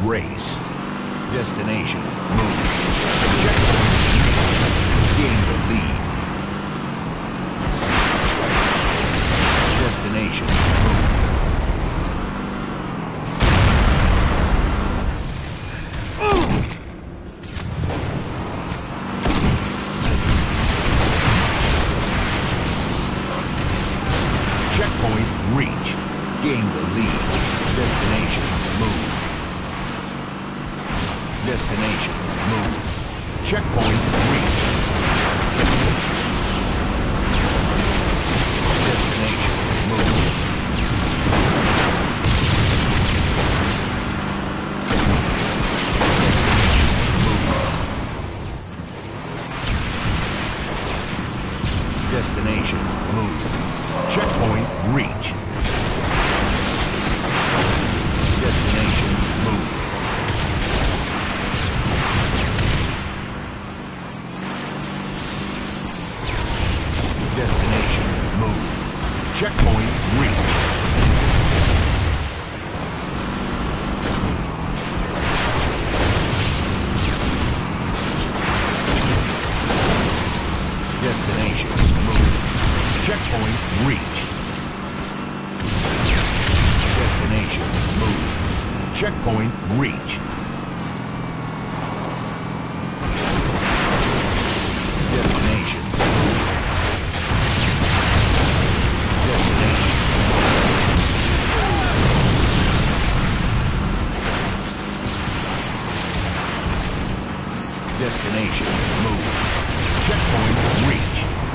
race. Destination, move. Checkpoint, gain the lead. Destination, move. Checkpoint reach. Gain the lead. Destination, move. Destination, move. Checkpoint reach. Destination, move. Destination, move. Checkpoint reach. Destination, move. Destination, move. Checkpoint reach. Destination, move. Checkpoint reach. Destination, move. Checkpoint reach. Destination, move. Destination. Destination, move. Checkpoint reach.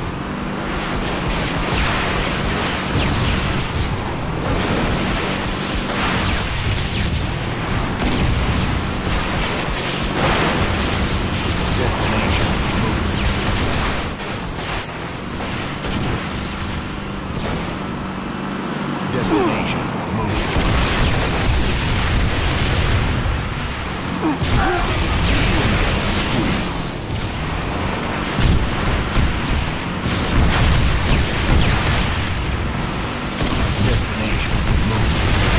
Destination, move. Destination, move. Destination, move.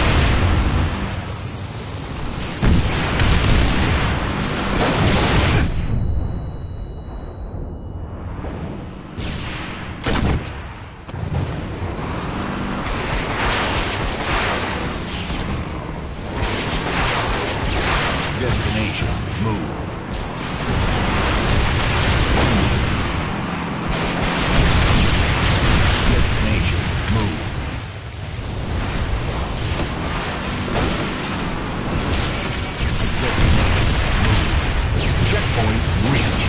Destination, move. Destination, move. Destination, move. Checkpoint reach.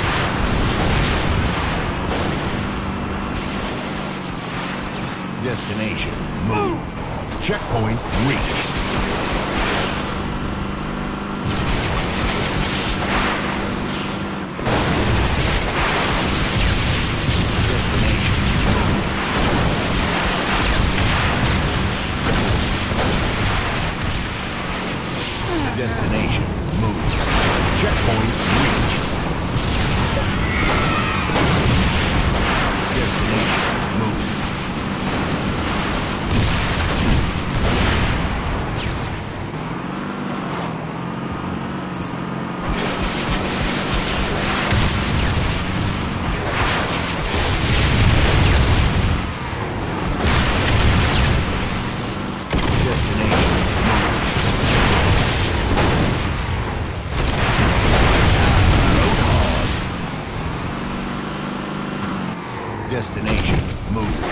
Destination, move. Checkpoint reach. Destination, move. Checkpoint reach. Destination, move. Destination, move.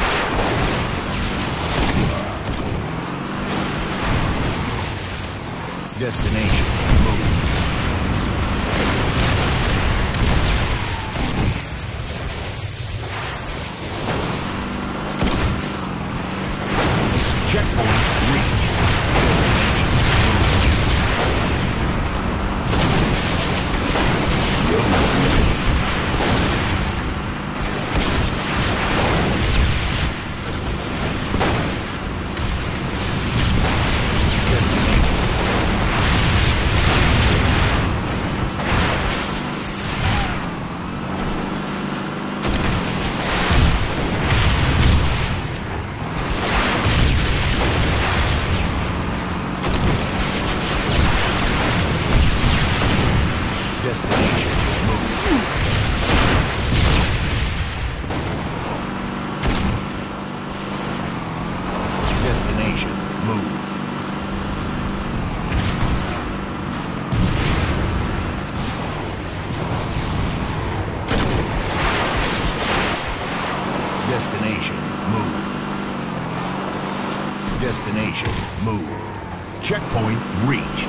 Destination, move. Checkpoint reach. move. Destination, move. Destination, move. Checkpoint reached.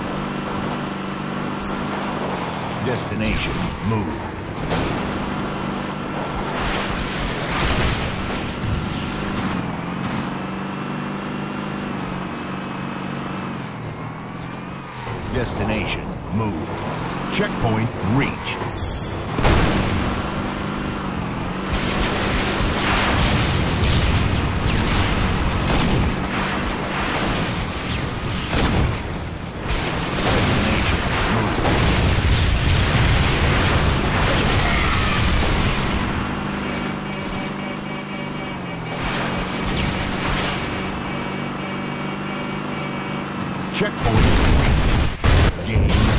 Destination, move. Destination, move. Checkpoint reached. Checkpoint. Game.